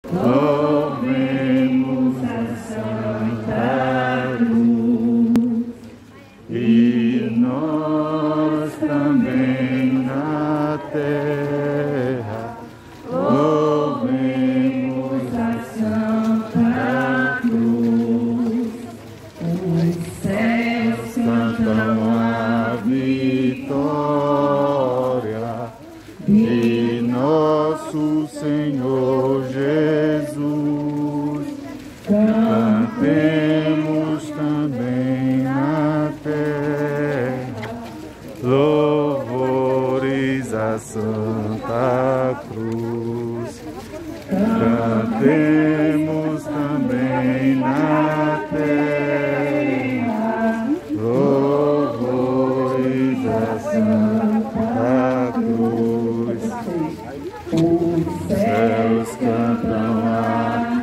louvemos a Santa Cruz, e nós também na terra louvemos a Santa Cruz. Os céus cantam a vitória de nosso Senhor Jesus. Cantemos também na terra louvores a Santa Cruz. Cantemos também na terra louvores a Santa Cruz. Os céus cantam a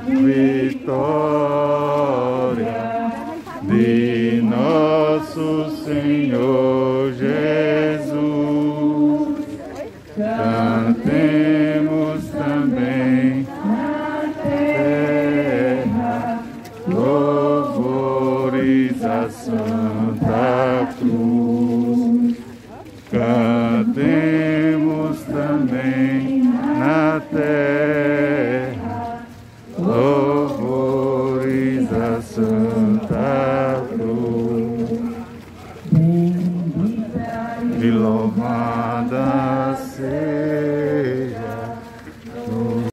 vitória de nosso Senhor